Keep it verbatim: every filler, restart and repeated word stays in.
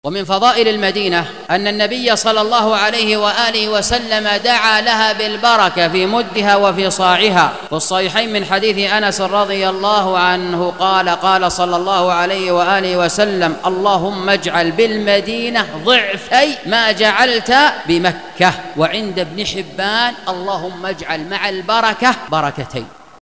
ومن فضائل المدينة أن النبي صلى الله عليه وآله وسلم دعا لها بالبركة في مدها وفي صاعها. في الصحيحين من حديث أنس رضي الله عنه قال قال صلى الله عليه وآله وسلم: اللهم اجعل بالمدينة ضعفي ما جعلت بمكة. وعند ابن حبان: اللهم اجعل مع البركة بركتين.